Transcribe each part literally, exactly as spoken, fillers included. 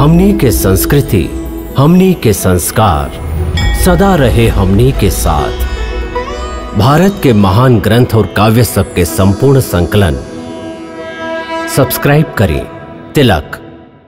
हमनी के संस्कृति, हमनी के संस्कार सदा रहे हमनी के साथ। भारत के महान ग्रंथ और काव्य सब के संपूर्ण संकलन सब्सक्राइब करें तिलक।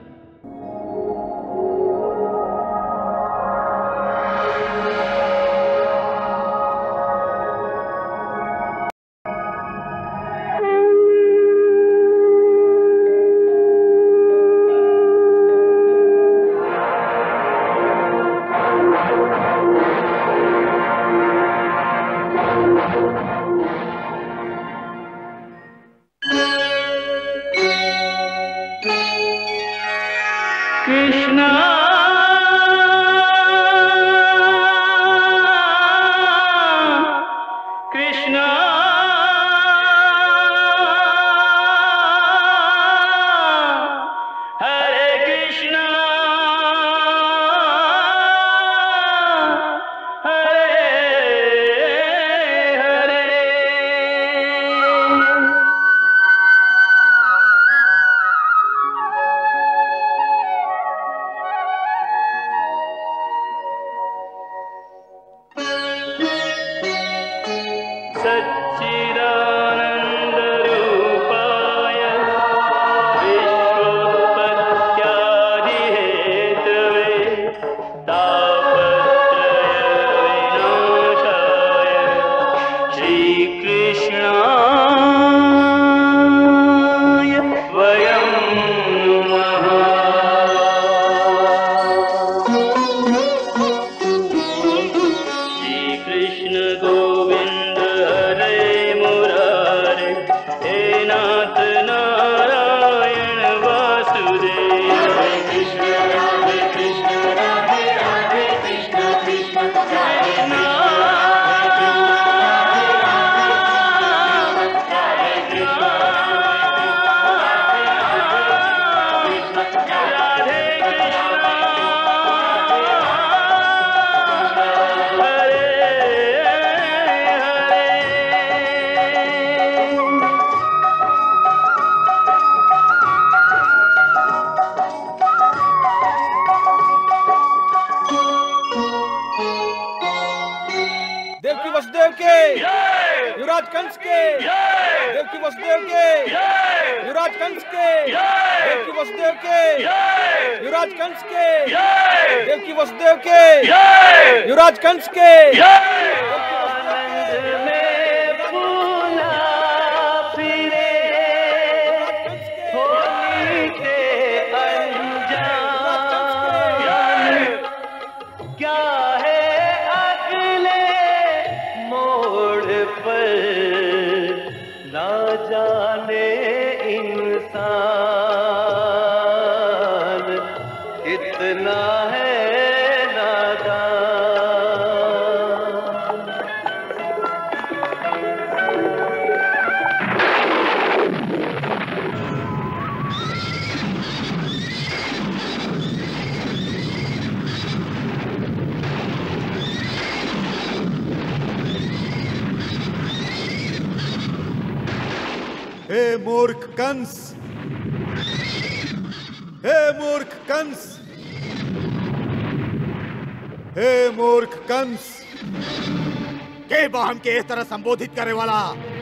संबोधित करे वाला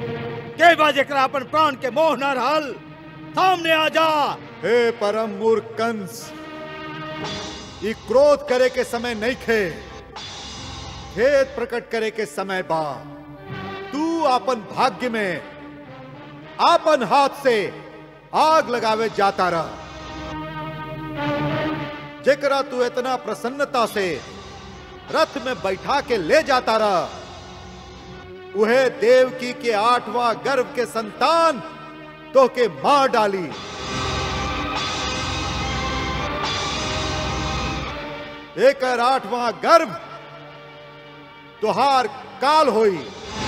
के बा जेकरा अपन प्राण के मोह न रहल, सामने आ जा। हे परम मूर्ख कंस, ई क्रोध करे के समय नहीं खे, खेद प्रकट करे के समय बा। तू अपन भाग्य में अपन हाथ से आग लगावे जाता रह। जेकरा तू इतना प्रसन्नता से रथ में बैठा के ले जाता रह, उहे देवकी के आठवां गर्भ के संतान तो के मार डाली। एक आठवां गर्भ तोहार काल होई,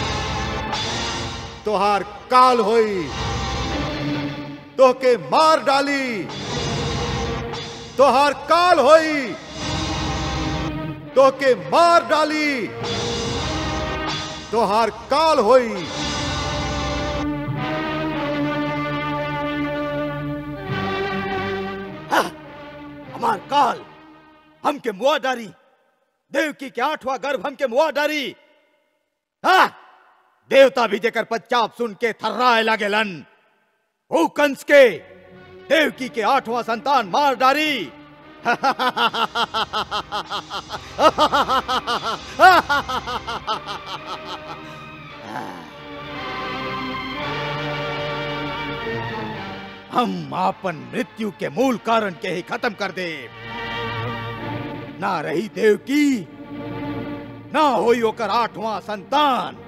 तोहार काल होई, तो के मार डाली। तोहार काल होई, तो के मार डाली। तोहार काल होई। हमार काल हमके मुआ डारी, देवकी के आठवां गर्भ हमके मुआ डारी। हाँ, देवता भी जेकर पच्चाप सुन के थर्राए लागेलन। ओ कंस के देवकी के आठवां संतान मार डारी। हम आपन मृत्यु के मूल कारण के ही खत्म कर दे। ना रही देवकी, ना होई ओकर आठवां संतान।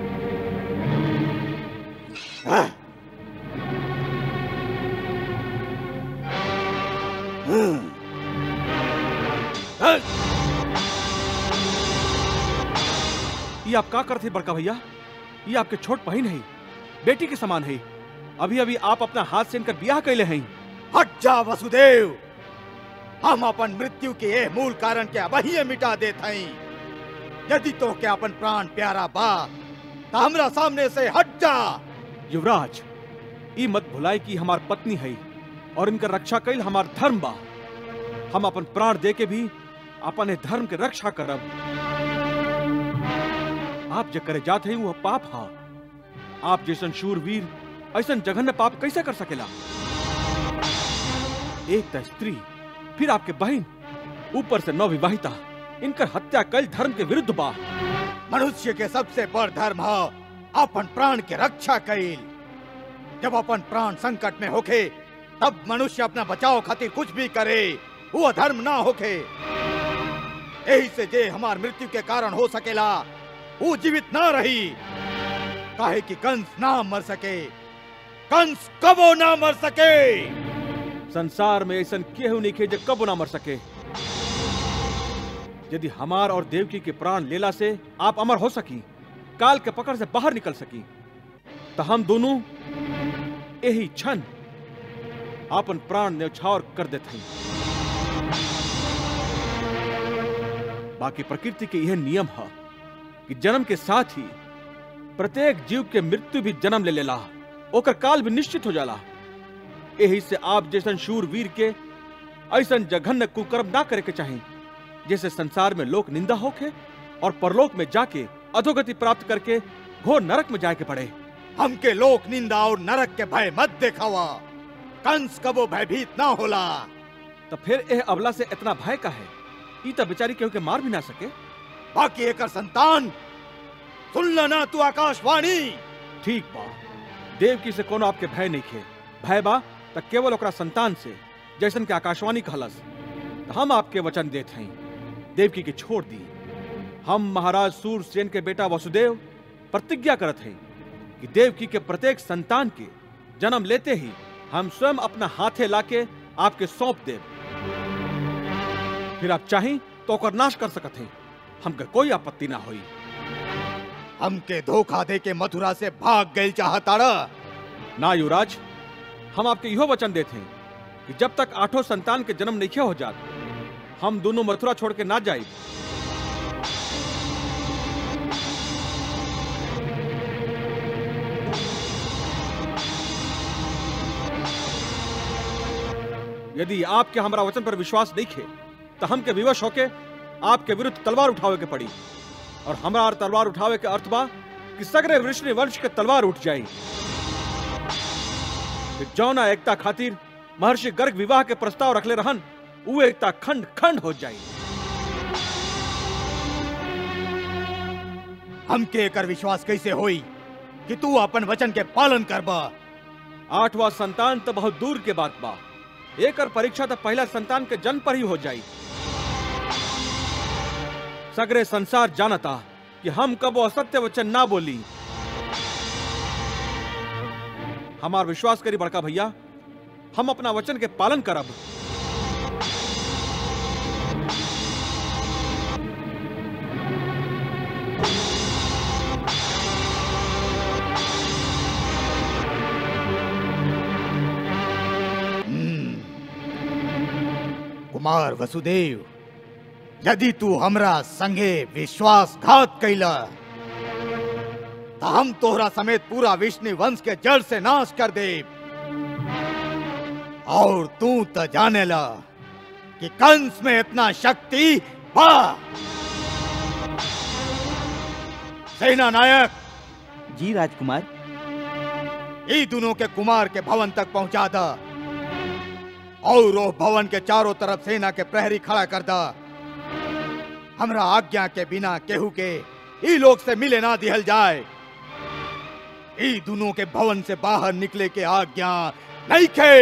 ये आप क्या करते बड़का भैया? ये आपके छोट बहन है, बेटी के समान है। अभी अभी आप अपना हाथ से इनकर ब्याह कैले हैं। हट जा वसुदेव, हम अपन मृत्यु के ये मूल कारण के अबहिये मिटा देत हई। यदि तो के अपन प्राण प्यारा बा तो हमरा सामने से हट जा। युवराज, ई मत भुलाए कि हमार पत्नी है और इनका रक्षा कैल हमार धर्म बा। हम अपन प्राण दे के भी अपन धर्म के रक्षा करब। आप जो करे जाते हैं वो पाप हा। आप जैसन शूरवीर ऐसा जघन्य पाप कैसे कर सकेला? एक तो स्त्री, फिर आपके बहन, ऊपर से नवविवाहिता, इनकर हत्या कल धर्म के विरुद्ध बा। मनुष्य के सबसे बड़ धर्म है अपन प्राण के रक्षा कैल। जब अपन प्राण संकट में होखे तब मनुष्य अपना बचाव खातिर कुछ भी करे, वो धर्म ना होखे। यही से जे हमार मृत्यु के कारण हो सकेला वो जीवित ना रही। काहे कि कंस ना मर सके, कंस कबो ना मर सके। संसार में ऐसा केहू नहीं खे जो कबो ना मर सके। यदि हमार और देवकी के प्राण लेला से आप अमर हो सकी, काल के पकड़ से बाहर निकल सकी, तो हम दोनों यही क्षण अपन प्राण न्यौछावर कर देते हैं। बाकी प्रकृति के यह नियम है कि जन्म के साथ ही प्रत्येक जीव के मृत्यु भी जन्म ले लेला, ओकर काल भी निश्चित हो जाला। यही से आप जैसन शूरवीर के ऐसा जघन्य कुकर्म ना करे के चाहिए, जैसे संसार में लोक निंदा होके और परलोक में जाके अधोगति प्राप्त करके घोर नरक में जाके पड़े। हमके लोक निंदा और नरक के भय मत देखावा। कंस कबो भयभीत ना होला। तो फिर यह अबला से इतना भय का है? ई तो बेचारी केहू के मार भी ना सके। बाकी एकर संतान सुन लेना तू आकाशवाणी। ठीक बा, देवकी से कोनो आपके भय नहीं खे। भय बा तो केवल ओकरा संतान से, जैसन के आकाशवाणी कहलस। तो हम आपके वचन देते हैं, देवकी के छोड़ दी। हम महाराज सूरसेन के बेटा वसुदेव प्रतिज्ञा करत हैं कि देवकी के प्रत्येक संतान के जन्म लेते ही हम स्वयं अपना हाथे लाके आपके सौंप देव। फिर आप चाहें तो ओकर नाश कर सकते हैं, हमके कोई आपत्ति ना होई। हमके धोखा दे के मथुरा से भाग गए चाहताड़ा? ना युवराज, हम आपके इहो वचन देते हैं कि जब तक आठों संतान के जन्म नहीं हो जात, हम दोनों मथुरा छोड़ के ना जाए। यदि आपके हमारा वचन पर विश्वास नहीं खे तो हमके विवश होके आपके विरुद्ध तलवार उठावे के पड़ी। और हमारा तलवार उठावे के अर्थ बा कि सगरे वृष्णि वंश के तलवार उठ जाई। जौना एकता खातिर महर्षि गर्ग विवाह के प्रस्ताव रखले रहन, वो एकता खंड खंड हो जाई। हमके एकर विश्वास कैसे होई कि तू अपन वचन के पालन करबा? आठवां संतान तो बहुत दूर के बात बा। एकर परीक्षा तो पहला संतान के जन्म पर ही हो जाई। सगरे संसार जानता कि हम कबो असत्य वचन ना बोली। हमार विश्वास करी बड़का भैया, हम अपना वचन के पालन करब। कुमार वसुदेव, यदि तू हमरा संगे विश्वासघात कैला तो हम तोहरा समेत पूरा विष्णु वंश के जड़ से नाश कर दे। और तू तो जानेला कि कंस में इतना शक्ति वाह। सेना नायक जी राजकुमार। ये दोनों के कुमार के भवन तक पहुंचा दा और वो भवन के चारों तरफ सेना के प्रहरी खड़ा कर दा। हमरा आज्ञा के बिना केहू के ई लोग से मिले ना दिहल जाए। ई दोनों के भवन से बाहर निकले के आज्ञा नहीं खे।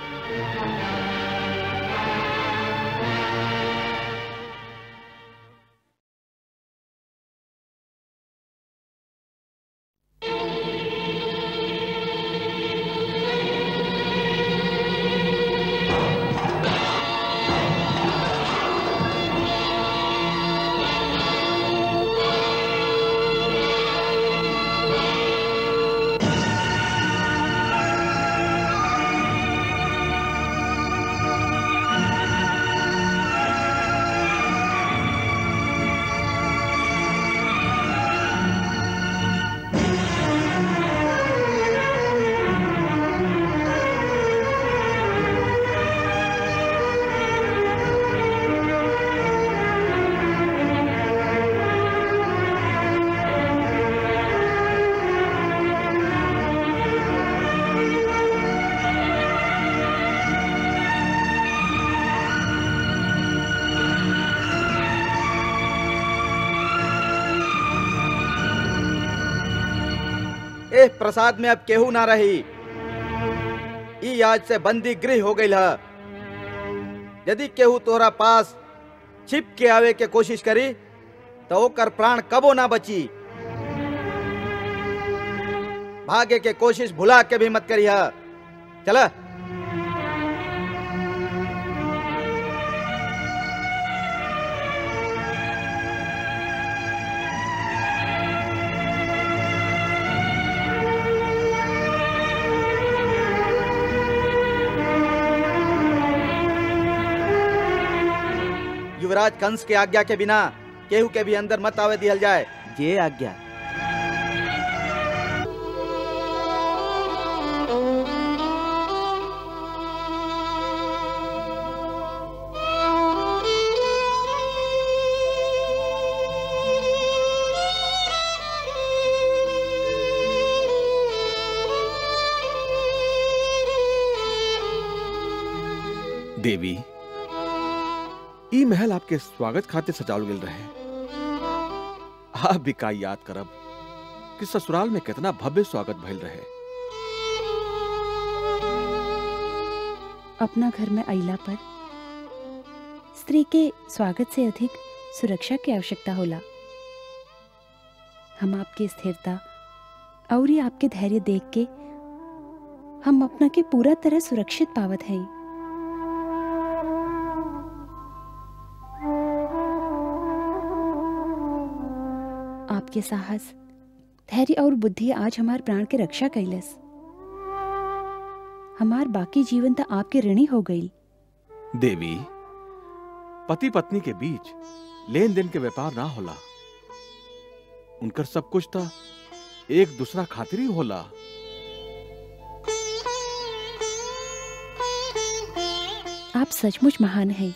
एह प्रसाद में अब केहू ना रही। ई आज से बंदी गृह हो गई है। यदि केहू तोरा पास छिप के आवे के कोशिश करी तो ओकर प्राण कबो ना बची। भागे के कोशिश भुला के भी मत करी है। चला। युवराज कंस के आज्ञा के बिना केहू के भी अंदर मत आवे दिहल जाए। जे आज्ञा। देवी, ई महल आपके स्वागत खातिर सजावल गेल रहे। आप भी का याद करब कि ससुराल में कितना भव्य स्वागत भइल रहे। अपना घर में अइला पर स्त्री के स्वागत से अधिक सुरक्षा की आवश्यकता होला। हम आपकी स्थिरता और ये आपके धैर्य देख के हम अपना के पूरा तरह सुरक्षित पावत हैं। आपके साहस, धैर्य और बुद्धि आज हमार प्राण के रक्षा कैलस। हमार बाकी जीवन तो आपके ऋणी हो गई। देवी, पति पत्नी के बीच लेन देन के व्यापार ना होला। उनकर सब कुछ तो एक दूसरा खातिर ही होला। आप सचमुच महान हैं।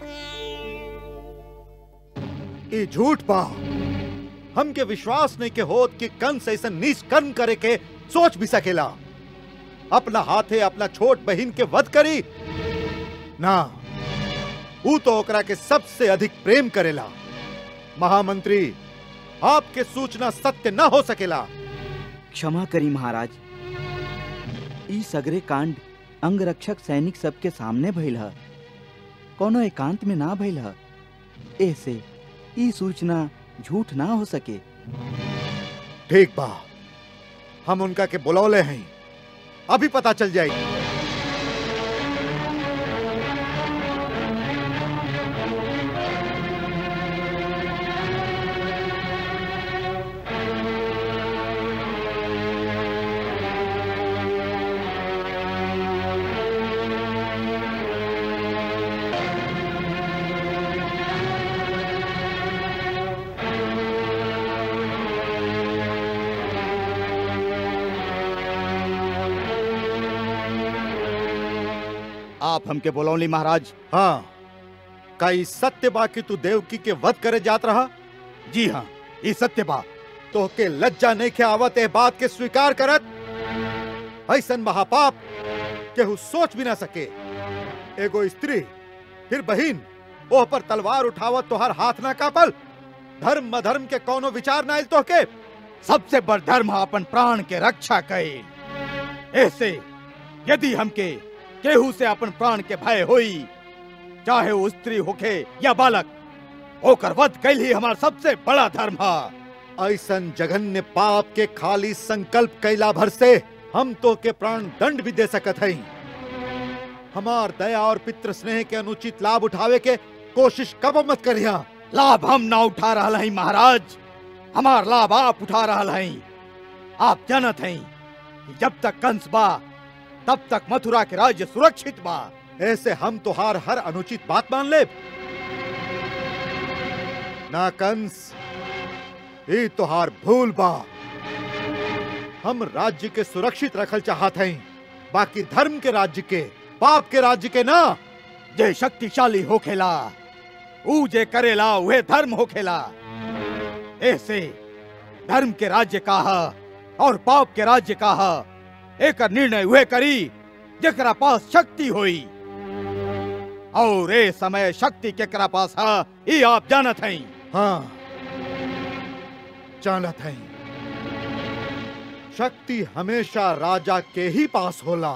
ये झूठ बा। हमके विश्वास नहीं के होत कि कंस ऐसा नीच कर्म करे के सोच भी सकेला। अपना हाथे अपना छोट बहिन के वध करी ना। वो तो ओकरा के सबसे अधिक प्रेम करेला। महामंत्री, आपके सूचना सत्य न हो सकेला। क्षमा करी महाराज। ई सगरे कांड अंगरक्षक सैनिक सबके सामने भइल है। कोनो एकांत में ना भइल है। ऐसे ई सूचना झूठ ना हो सके। ठीक बा, हम उनका के बुलौले हैं। अभी पता चल जाएगी। आप हमके बोलौली महाराज। हाँ, का ई सत्य बा कि तू देवकी के वध करे जात रहा? जी हाँ, ये सत्य बा। तो के लज्जा नहीं के आवत ए बात के स्वीकार करत? ऐसन महापाप केहू सोच भी ना सके। एगो स्त्री फिर बहिन ओह पर तलवार उठावत तोहर हाथ ना कापल? धर्म अधर्म के कोनो विचार ना आइल तोहके? सबसे बड़ धर्म अपन प्राण के रक्षा कईल। ऐसे यदि हमके केहू से अपन प्राण के भय होई, चाहे वो स्त्री होखे या बालक, होकर वध कईल ही हमार सबसे बड़ा धर्म है। ऐसन जघन्य पाप के खाली संकल्प कैला भर से हम तो के प्राण दंड भी दे सकत हई। हमार दया और पितृ स्नेह के अनुचित लाभ उठावे के कोशिश कब मत करिया। लाभ हम ना उठा रहा हई महाराज, हमार लाभ आप उठा रहा हई। आप जानत हई कि जब तक कंस बा तब तक मथुरा के राज्य सुरक्षित बा। ऐसे हम तुहार हर अनुचित बात मान ले ना कंस, ई तुहार भूल बा। हम राज्य के सुरक्षित रखल चाहत हई, बाकी धर्म के राज्य के, पाप के राज्य के ना। जे शक्तिशाली होखेला ऊ जे करेला वह धर्म होखेला। ऐसे धर्म के राज्य का है और पाप के राज्य का है, एक निर्णय वह करी जेकरा पास शक्ति होई। और ए समय शक्ति केकरा पास है ये आप जानत हई। हाँ जानत हई, शक्ति हमेशा राजा के ही पास होला।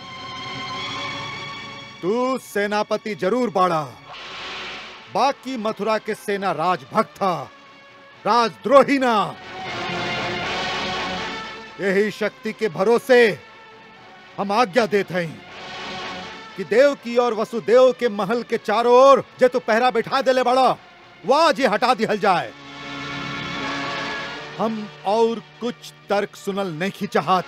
तू सेनापति जरूर बाड़ा, बाकी मथुरा के सेना राजभक्त था, राजद्रोही ना। यही शक्ति के भरोसे हम आज्ञा देते हैं कि देवकी और वसुदेव के महल के चारों ओर जे तू पहरा बैठा देले बड़ा, वह जे हटा दिहल जाए। हम और कुछ तर्क सुनल नहीं चाहत।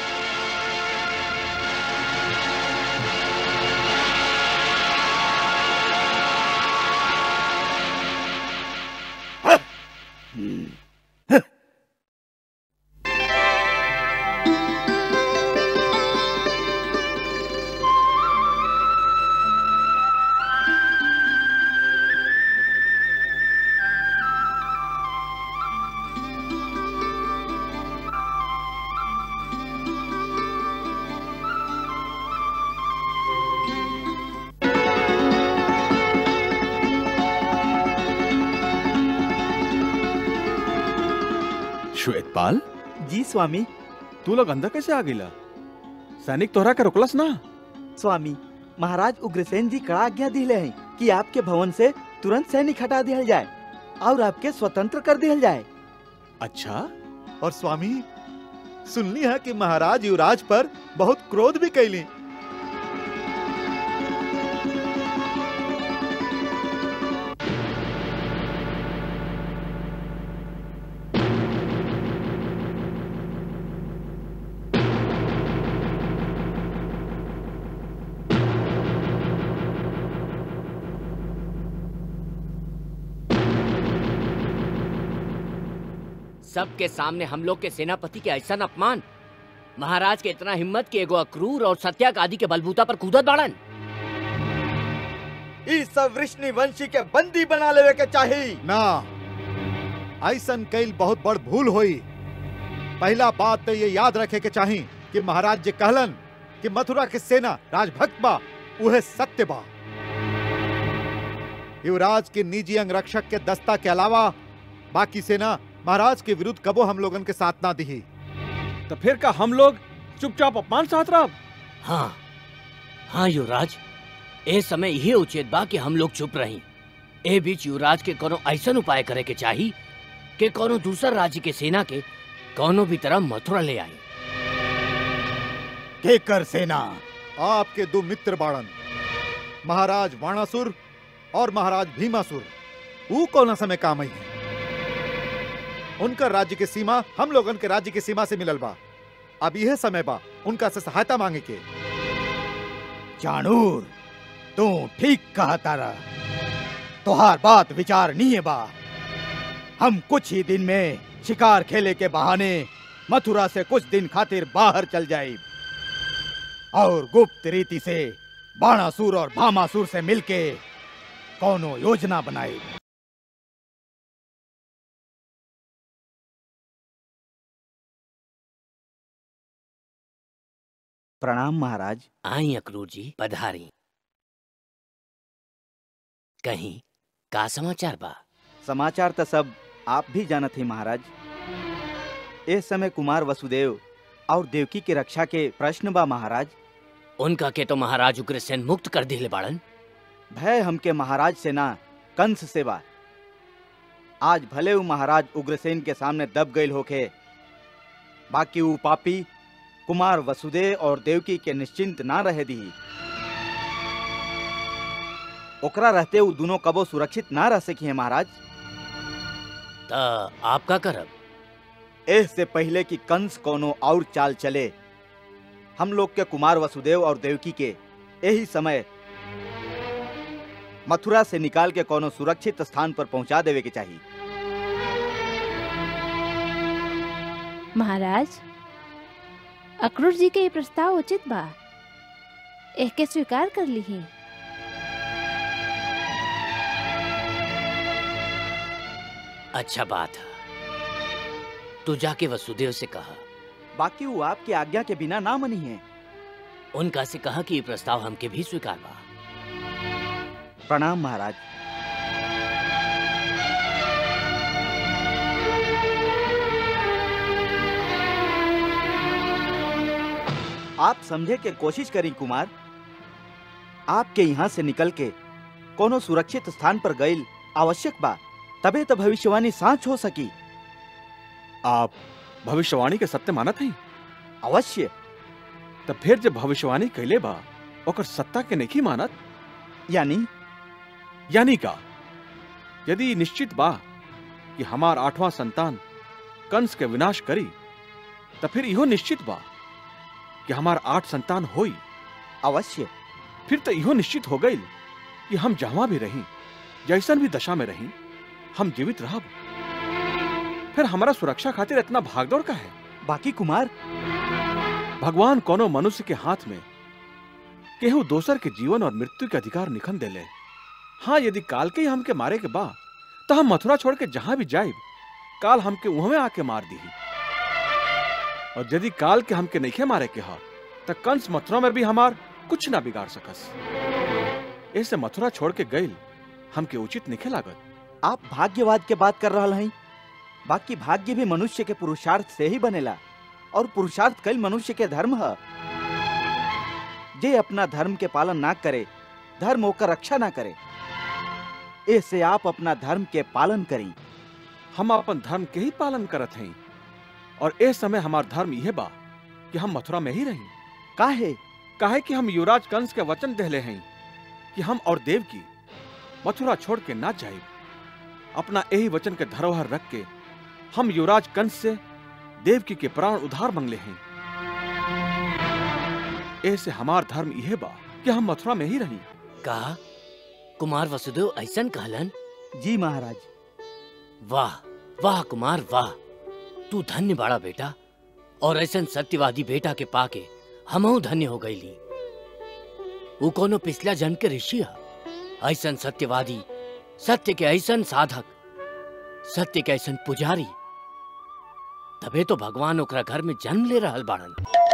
श्वेतपाल, जी स्वामी। तू लोग अंदर कैसे आ गईला? सैनिक तोहरा के रोकलस ना? स्वामी, महाराज उग्रसेन जी कड़ा आज्ञा दिले हैं कि आपके भवन से तुरंत सैनिक हटा दिया जाए और आपके स्वतंत्र कर दिया जाए। अच्छा। और स्वामी, सुनली है कि महाराज युवराज पर बहुत क्रोध भी कैली। सबके सामने हम लोग के सेनापति के ऐसा अपमान, महाराज के इतना हिम्मत कि एगो अक्रूर और सत्याक आदि के बलबूता पर कूदत बाड़न। इस सब वृष्णिवंशी के बंदी बना लेवे के चाहिए ना। ऐसन कैल बहुत बड़ भूल होई। पहला बात तो ये याद रखे के चाहिए कि महाराज जे कहलन कि मथुरा के सेना राजभक्त बा, उहे सत्य बा। युवराज के निजी अंगरक्षक के दस्ता के अलावा बाकी सेना महाराज के विरुद्ध कबो हम लोगन के साथ ना दी। तो फिर का हम लोग चुपचाप अपमान साथ रह? हाँ हाँ युवराज, ए समय यही उचित बा कि हम लोग चुप रही। ए बीच युवराज के कोनो ऐसा उपाय करे के चाहिए कि कोनो दूसर राज्य के सेना के कोनो भी तरह मथुरा ले आई। केकर सेना? आपके दो मित्र बाड़न, महाराज वाणासुर और महाराज भीमासुर। वो कौन समय काम आई है? उनका राज्य की सीमा हम लोगन के राज्य की सीमा से मिलल बा। अब यह समय बा उनका से सहायता मांगे के। चाणूर, तू ठीक कहा तारा। तुहार बात विचारणीय बा। हम कुछ ही दिन में शिकार खेले के बहाने मथुरा से कुछ दिन खातिर बाहर चल जाए और गुप्त रीति से बाणासुर और भामासुर से मिलके कौनो योजना बनाए। प्रणाम महाराज। आई अक्रूर जी, पधारी। कहीं का समाचार बा? समाचार तो सब आप भी जानत ही महाराज। इस समय कुमार वसुदेव और देवकी के रक्षा के प्रश्न बा महाराज। उनका के तो महाराज उग्रसेन मुक्त कर दिले बाड़न। भय हमके महाराज से ना कंस से बा। आज भले वो महाराज उग्रसेन के सामने दब गईल होके, बाकी वो पापी कुमार वसुदेव और देवकी के निश्चिंत ना रहे दी। ओकरा रहते वो दोनों कबो सुरक्षित ना रह सकी है महाराज। ता आपका करब? इससे पहले कि कंस कोनो और चाल चले, हम लोग के कुमार वसुदेव और देवकी के यही समय मथुरा से निकाल के कोनो सुरक्षित स्थान पर पहुंचा देवे के चाहिए। महाराज, अक्रूर जी के ये प्रस्ताव उचित बा, एह के स्वीकार कर ली। अच्छा बात है, तू जाके वसुदेव से कहा। बाकी वो आपकी आज्ञा के बिना ना मनी है। उनका से कहा कि ये प्रस्ताव हमके भी स्वीकार बा। प्रणाम महाराज। आप समझे के कोशिश करी कुमार। आपके यहाँ से निकल के कोनो सुरक्षित स्थान पर गईल आवश्यक बा, तबे तो भविष्यवाणी साच हो सकी। आप भविष्यवाणी के सत्य मानत हैं? अवश्य। तब फिर जब भविष्यवाणी कैले बा ओकर सत्ता के नहीं मानत? यानी यानी का यदि निश्चित बा कि हमार आठवां संतान कंस के विनाश करी, तो फिर इहो निश्चित बा कि हमार आठ संतान होई। अवश्य। फिर तो इहो निश्चित हो गई कि हम जहां भी रही, जैसन भी दशा में रही, हम जीवित रहब। फिर हमारा सुरक्षा खातिर इतना भागदौड़ का है? बाकी कुमार, भगवान कोनो मनुष्य के हाथ में केहू दोसर के जीवन और मृत्यु के अधिकार निखन देले। हाँ, यदि काल के ही हमके मारे के बा तो हम मथुरा छोड़ के जहां भी जाए, काल हमके उहमे आके मार दी। और यदि काल के हमके नहीं मारे के हा तो कंस मथुरा में भी हमार कुछ ना बिगाड़ सकस। ऐसे मथुरा छोड़ के गईल हमके उचित नहीं लागत। आप भाग्यवाद के बात कर रहा हैं। बाकी भाग्य भी मनुष्य के पुरुषार्थ से ही बनेला, और पुरुषार्थ कई मनुष्य के धर्म है। जे अपना धर्म के पालन ना करे, धर्म होकर रक्षा ना करे। ऐसे आप अपना धर्म के पालन करी। हम अपन धर्म के ही पालन करत हैं, और इस समय हमार धर्म यह बा कि हम मथुरा में ही रही। काहे? काहे कि हम युवराज कंस के वचन देले हैं कि हम और देवकी मथुरा छोड़ के ना जाए। अपना यही वचन के धरोहर रख के हम युवराज कंस से देवकी के प्राण उधार मांगले हैं। ऐसे हमार धर्म यह बा कि हम मथुरा में ही रही। कहा कुमार वसुदेव ऐसन कहलन? जी महाराज। वाह वाह कुमार वाह, तू धन्य बाड़ा बेटा, और ऐसन सत्यवादी बेटा के पाके हमहू धन्य हो गईली। वो कोनो पिछला जन्म के ऋषि है। ऐसन सत्यवादी, सत्य के ऐसन साधक, सत्य के ऐसन पुजारी, तबे तो भगवान ओकरा घर में जन्म ले रहल बाड़न।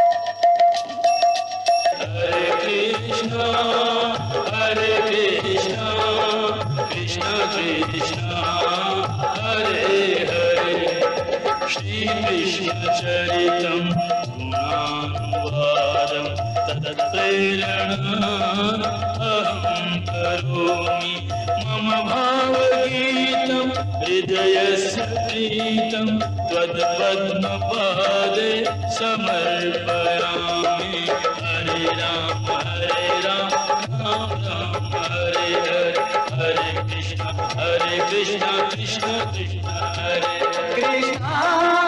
हरे कृष्णा हरे कृष्णा कृष्णा कृष्णा हरे हरे, श्री कृष्ण चरितम गुणानुवादम तत्प्रेरणा अहं करोमि, मम भावगीतं हृदयस्य प्रीतं त्वत्पद्मपादे समर्पयामि। हरे राम हरे राम राम राम हरे हरे, हरे कृष्ण हरे कृष्ण कृष्ण कृष्ण हरे हरे। कृष्ण